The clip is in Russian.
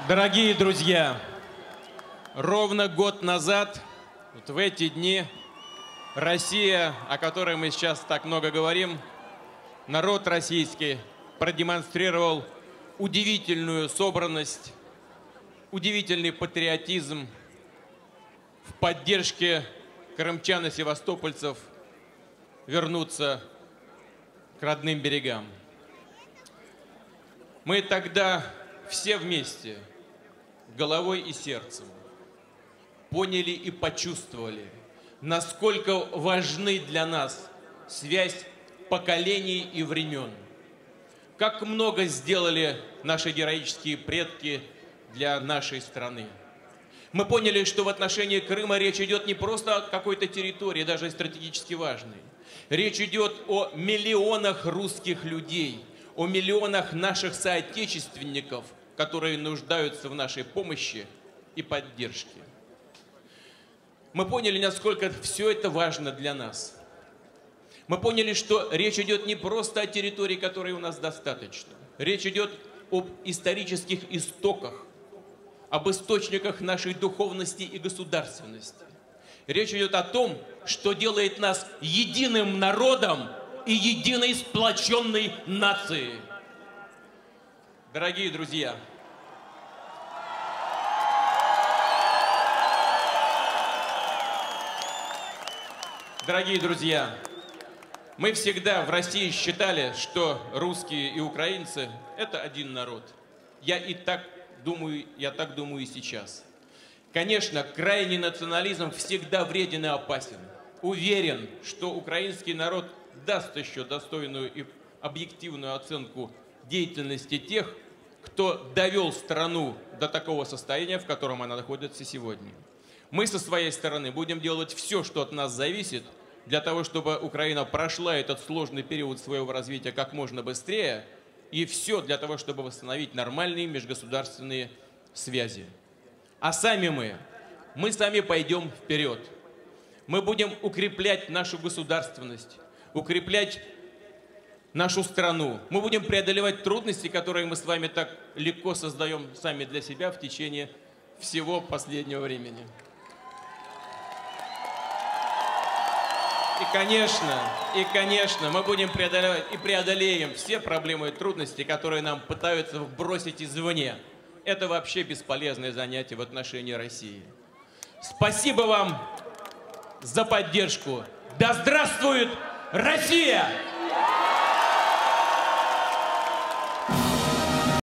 Дорогие друзья, ровно год назад, вот в эти дни, Россия, о которой мы сейчас так много говорим, народ российский продемонстрировал удивительную собранность, удивительный патриотизм в поддержке крымчан и севастопольцев вернуться к родным берегам. Мы тогда все вместе, головой и сердцем, поняли и почувствовали, насколько важны для нас связь поколений и времен. Как много сделали наши героические предки для нашей страны. Мы поняли, что в отношении Крыма речь идет не просто о какой-то территории, даже стратегически важной. Речь идет о миллионах русских людей, о миллионах наших соотечественников, которые нуждаются в нашей помощи и поддержке. Мы поняли, насколько все это важно для нас. Мы поняли, что речь идет не просто о территории, которой у нас достаточно. Речь идет об исторических истоках, об источниках нашей духовности и государственности. Речь идет о том, что делает нас единым народом и единой сплоченной нацией. Дорогие друзья, мы всегда в России считали, что русские и украинцы – это один народ. Я так думаю и сейчас. Конечно, крайний национализм всегда вреден и опасен. Уверен, что украинский народ даст еще достойную и объективную оценку деятельности тех, кто довел страну до такого состояния, в котором она находится сегодня. Мы со своей стороны будем делать все, что от нас зависит, для того, чтобы Украина прошла этот сложный период своего развития как можно быстрее, и все для того, чтобы восстановить нормальные межгосударственные связи. А сами мы сами пойдем вперед. Мы будем укреплять нашу государственность, укреплять нашу страну. Мы будем преодолевать трудности, которые мы с вами так легко создаем сами для себя в течение всего последнего времени. И, конечно, мы будем преодолевать и преодолеем все проблемы и трудности, которые нам пытаются вбросить извне. Это вообще бесполезное занятие в отношении России. Спасибо вам за поддержку. Да здравствует Россия!